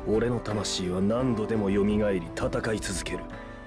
俺の魂は何度でも蘇り戦い続ける。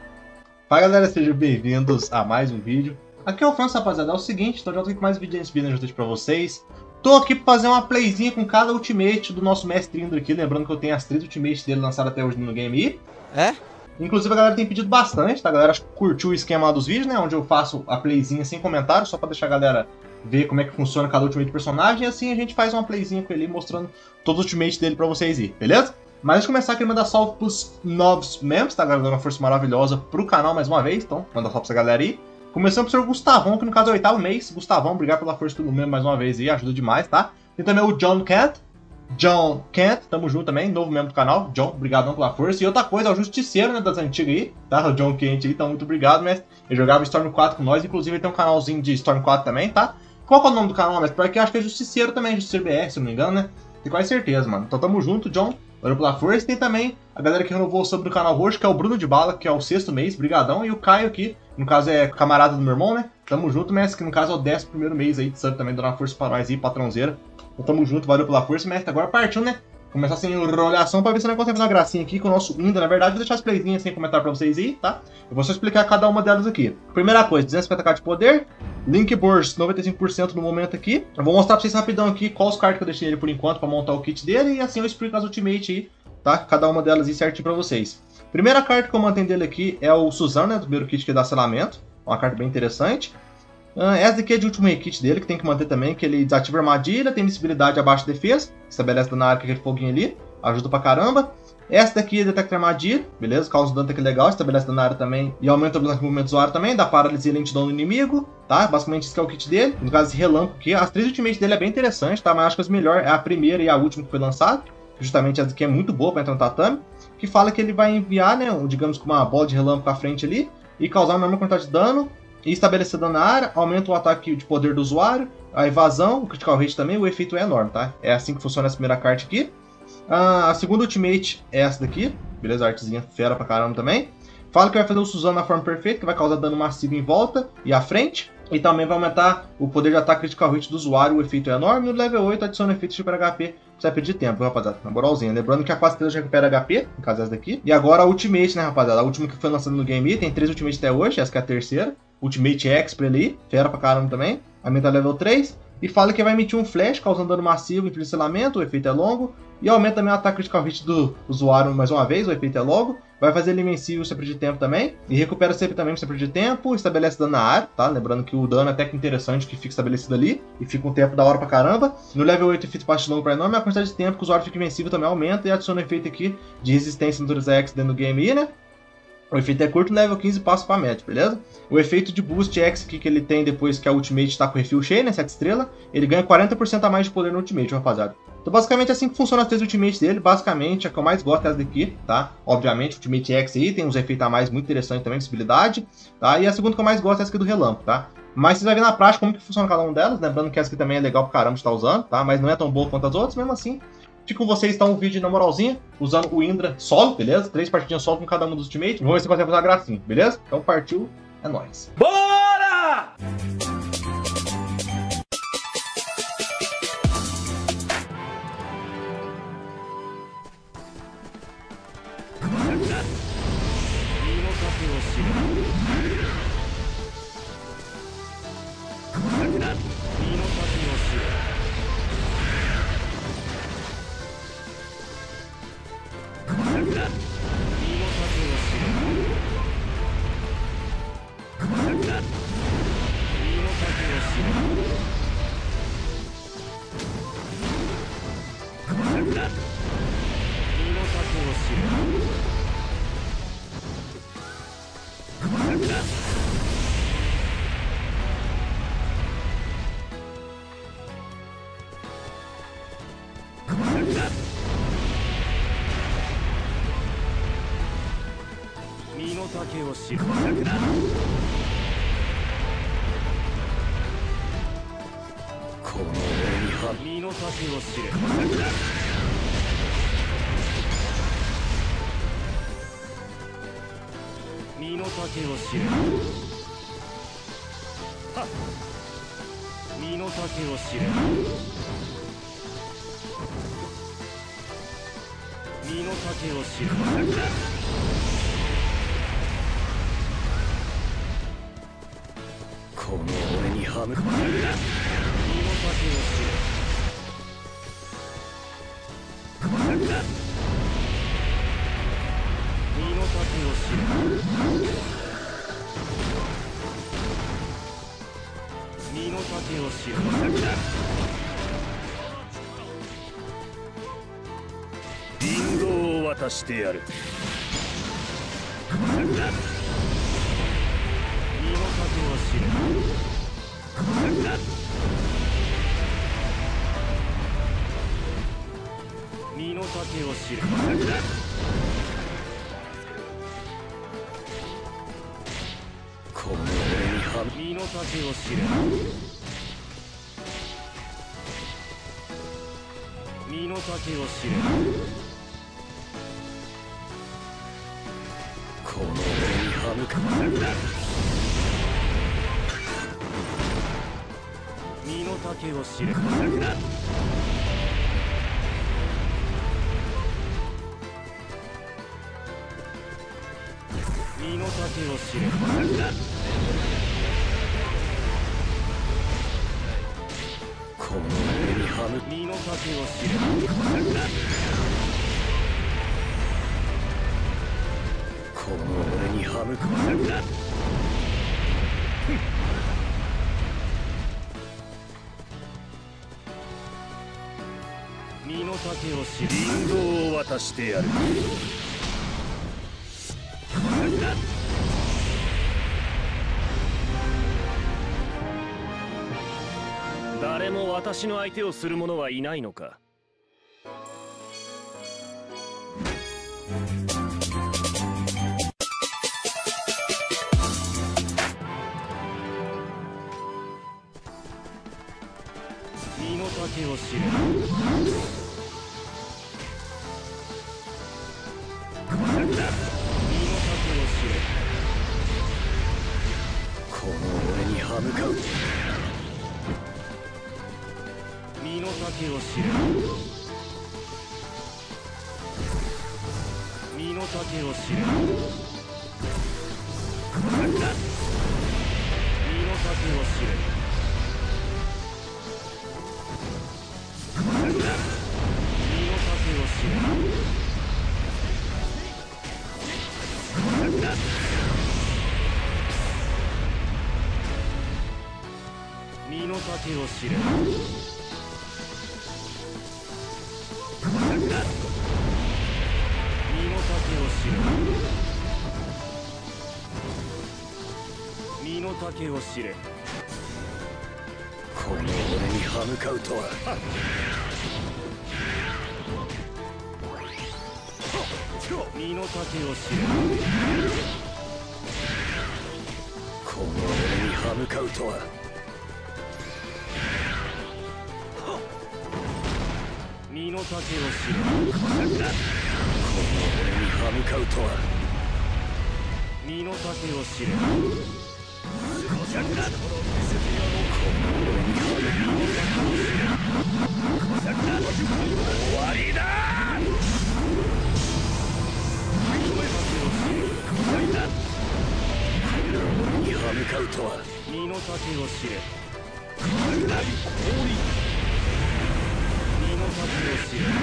Fala galera, sejam bem-vindos a mais um vídeo. Aqui é o França, rapaziada. É o seguinte, tô jogando com mais vídeos nesse vídeo junto pra vocês. Tô aqui pra fazer uma playzinha com cada ultimate do nosso mestre Indra aqui. Lembrando que eu tenho as 3 ultimates dele lançadas até hoje no Game. É? Inclusive a galera tem pedido bastante, tá? A galera curtiu o esquema dos vídeos, né? Onde eu faço a playzinha sem comentários, só pra deixar a galera ver como é que funciona cada ultimate personagem. E assim a gente faz uma playzinha com ele mostrando todo o ultimate dele pra vocês ir, beleza? Mas antes de começar, eu queria mandar salve pros novos membros, tá? Dando uma força maravilhosa pro canal mais uma vez. Então, manda salve pra essa galera aí. Começando pro senhor Gustavão, que no caso é o 8º mês. Gustavão, obrigado pela força do membro mais uma vez aí, ajuda demais, tá? Tem também o John Kent. John Kent, tamo junto também, novo membro do canal. John, obrigadão pela força. E outra coisa, é o Justiceiro, né, das antigas aí, tá? O John Kent aí, então muito obrigado, mestre. Ele jogava Storm 4 com nós, inclusive ele tem um canalzinho de Storm 4 também, tá? Qual que é o nome do canal, mestre? Porque eu acho que é Justiceiro também, Justiceiro BR, se não me engano, né? Tenho quase certeza, mano. Então tamo junto, John. Valeu pela força. Tem também a galera que renovou o sub do canal roxo, que é o Bruno de Bala, que é o 6º mês, brigadão. E o Caio aqui, no caso é camarada do meu irmão, né? Tamo junto, mestre, que no caso é o 11º mês aí de sub também, dando uma força pra nós aí, patrãozeira. Então tamo junto, valeu pela força, mestre. Agora partiu, né? Começar sem enrolação pra ver se nós conseguimos fazer uma gracinha aqui com o nosso Indra. Na verdade, vou deixar as playzinhas sem comentário pra vocês aí, tá? Eu vou só explicar cada uma delas aqui. Primeira coisa, 250k de poder. Link Burst 95% no momento aqui. Eu vou mostrar pra vocês rapidão aqui quais os cards que eu deixei ele por enquanto pra montar o kit dele. E assim eu explico as ultimate aí, tá? Cada uma delas aí certinho pra vocês. Primeira carta que eu mantenho dele aqui é o Suzano, né? Do primeiro kit que dá selamento. Uma carta bem interessante. Essa daqui é de último kit dele, que tem que manter também, que ele desativa armadilha, tem invincibilidade abaixo de defesa, estabelece dano na área com aquele foguinho ali, ajuda pra caramba. Essa daqui é detecta armadilha, beleza, causa dano que legal, estabelece dano na área também e aumenta a velocidade de movimento do usuário também, dá paralisia e lentidão no inimigo, tá? Basicamente isso que é o kit dele. No caso esse relâmpago aqui, as 3 ultimates dele é bem interessante, tá? Mas acho que as melhores é a primeira e a última que foi lançada, justamente essa daqui é muito boa pra entrar no tatame, que fala que ele vai enviar, né, digamos que uma bola de relâmpago à frente ali e causar uma enorme quantidade de dano. E estabelecer dano na área, aumenta o ataque de poder do usuário, a evasão, o critical rate também, o efeito é enorme, tá? É assim que funciona essa primeira carta aqui. A segunda ultimate é essa daqui, beleza? Artezinha fera pra caramba também. Fala que vai fazer o Suzano na forma perfeita, que vai causar dano massivo em volta e à frente. E também vai aumentar o poder de ataque critical rate do usuário, o efeito é enorme. E no level 8 adiciona o efeito de super HP, você vai pedir tempo, viu, rapaziada? Na moralzinha. Lembrando que a fase 3 já recupera HP, no caso essa daqui. E agora a ultimate, né, rapaziada? A última que foi lançada no Game, tem 3 ultimates até hoje, essa que é a terceira. Ultimate X pra ele ir, fera pra caramba também. Aumenta level 3. E fala que vai emitir um flash, causando dano massivo, inflige selamento, o efeito é longo. E aumenta também o ataque critical hit do usuário mais uma vez, o efeito é longo. Vai fazer ele invencível sempre de tempo também. E recupera sempre também sempre de tempo. Estabelece dano na área, tá? Lembrando que o dano é até que interessante, que fica estabelecido ali. E fica um tempo da hora pra caramba. No level 8, efeito parte longo pra enorme. A quantidade de tempo que o usuário fica invencível também aumenta. E adiciona o efeito aqui de resistência no Natureza X dentro do game, né? O efeito é curto, level 15 passa pra médio, beleza? O efeito de boost X aqui que ele tem depois que a ultimate tá com o refil cheio, né? 7 estrelas, ele ganha 40% a mais de poder no ultimate, rapaziada. Então basicamente é assim que funciona as 3 ultimates dele. Basicamente a que eu mais gosto é essa daqui, tá? Obviamente, ultimate X aí tem uns efeitos a mais muito interessantes também, visibilidade, tá? E a segunda que eu mais gosto é essa aqui do relâmpago, tá? Mas vocês vão ver na prática como que funciona cada uma delas, lembrando que essa aqui também é legal pra caramba de estar usando, tá? Mas não é tão boa quanto as outras, mesmo assim. Fico com vocês, então, um vídeo na moralzinha, usando o Indra solo, beleza? 3 partidinhas solo com cada um dos ultimates. Vamos ver se consegue fazer uma gracinha, beleza? Então partiu, é nóis. Bora! 身の丈を知る。この俺に歯向かう。身の丈を知る。身の丈を知る。身の丈を知る。リンゴを渡してやる。身の丈を知る。身の丈を知る。この俺に歯身の丈を知る。身の丈を知る。この俺に歯向かう。身の丈を知る。身の丈を知る。この俺に歯向かう。身の丈を知る。この俺に歯向かう。身の丈を知る。リンゴを渡してやる。誰も私の相手をする者はいないのか。身の丈を知る。身の丈を知る。この俺に歯向かう。身の丈を知る。身の丈を知る。身の丈を知る。身の丈を知る。身の丈を知る。身の丈を知れ。この俺に歯向かうとは。身の丈を知れ。この俺に歯向かうとは。身の丈を知れ。この俺に歯向かうとは。身の丈を知れ。終わりだ。俺に歯向かうとは。身の丈を知れ。身の丈を知れ。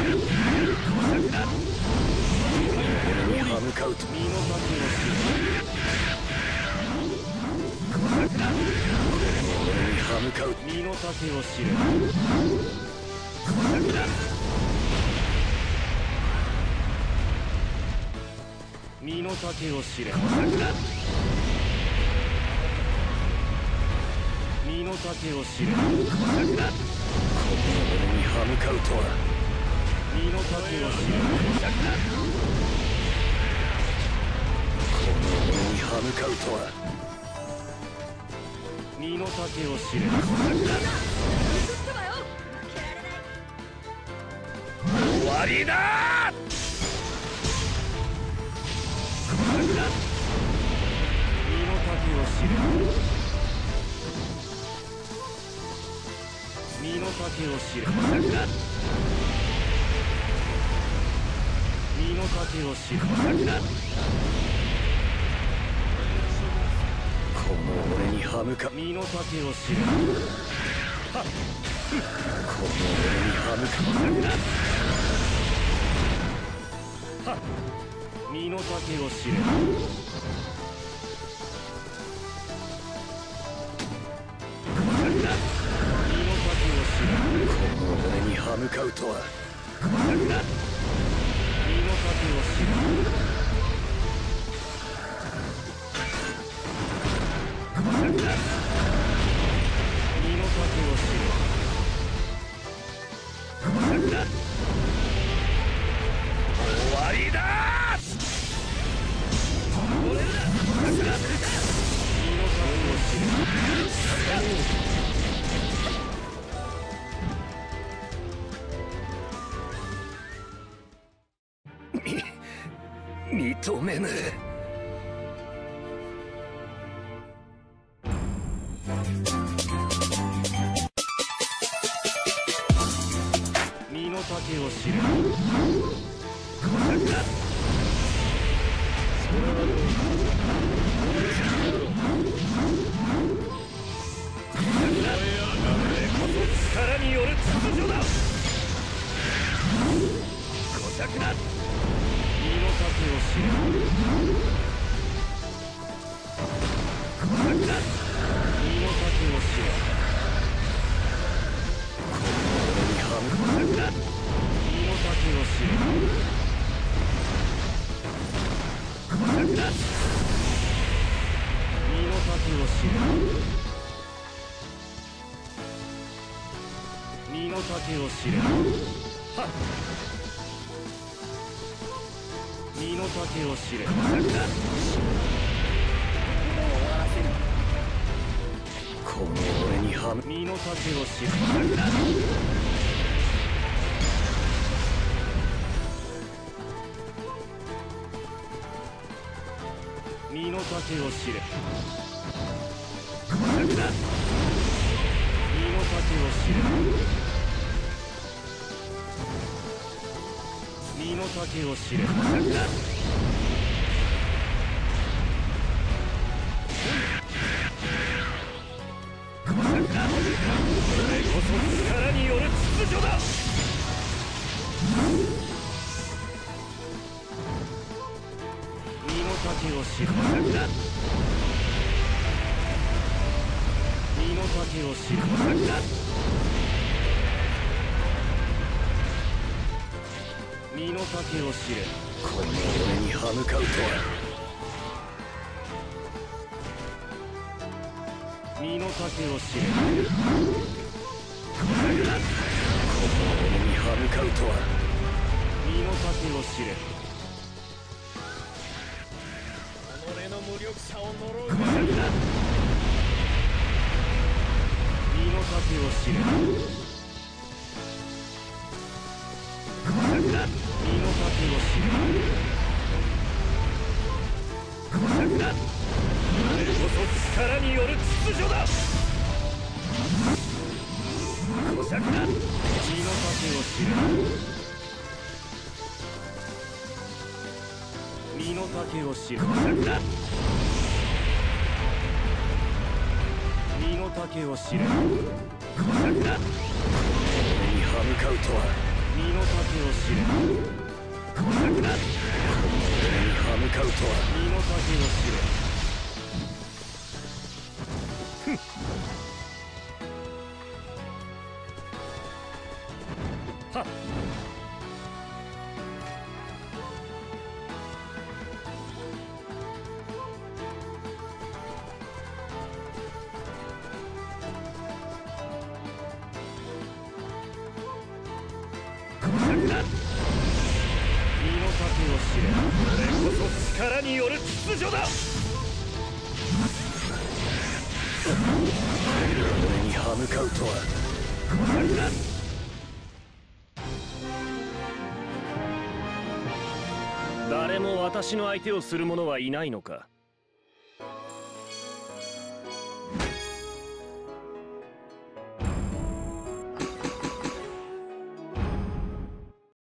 俺に歯向かうと。身の丈を知れ。俺に歯向かう。身の丈を知れ。身の丈を知れ。身の丈を知れ。この俺に歯向かうとは。身の丈を知れ。この俺に歯向かうとは。身の丈を知れ。終わりだ。身の丈を知れ。身の丈を知れ。身丈を知る。この俺に歯向かう。身の丈を知る。はっ、この俺に歯向かう。はっ、身の丈を知る。俺に歯向かうとは。身の丈を知る。身の丈を知る。終わりだー。俺だ。身の丈を知る。認めぬ。身の丈を知る。力による秩序だ。小尺だ。身の丈を知る。身の丈を知る。この俺に歯向かう。身の丈を知る。身の丈を知る。身の丈を知る。はっ、身の丈を知る。この俺に歯向かう。身の丈を知る。身の丈を知る。身の丈を知る。身の丈を知る。これこそ力による秩序だ。身の丈を知る。身の丈を知る。身の丈を知る。この俺に歯向かうとは。身の丈を知る。この俺に歯向かうとは。身の丈を知る。己の無力さを呪うがいい。身の丈を知る。身の丈を知る。これこそ力による秩序だ。小尺だ。身の丈を知る。身の丈を知る。身の丈を知る。俺に歯向かうとは。身の丈を知る。俺に歯向かうとは。身の丈を知る。はっ、身の丈を知れ。これこそ力による秩序だ。俺に歯向かうとは。誰も私の相手をする者はいないのか。